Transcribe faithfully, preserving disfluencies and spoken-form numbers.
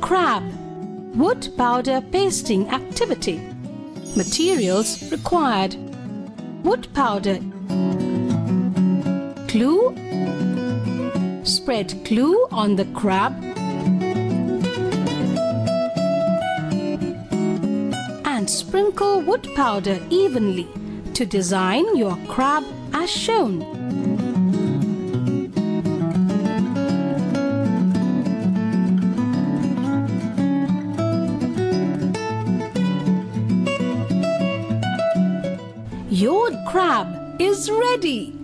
Crab. Wood powder pasting activity. Materials required: wood powder, glue. Spread glue on the crab and sprinkle wood powder evenly to design your crab as shown. Your crab is ready!